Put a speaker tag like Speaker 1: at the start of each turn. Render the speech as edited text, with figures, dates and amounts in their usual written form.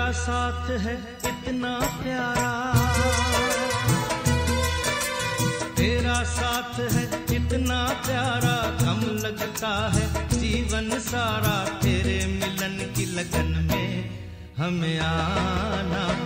Speaker 1: साथ है इतना प्यारा, तेरा साथ है इतना प्यारा, गम लगता है जीवन सारा। तेरे मिलन की लगन में हमें आना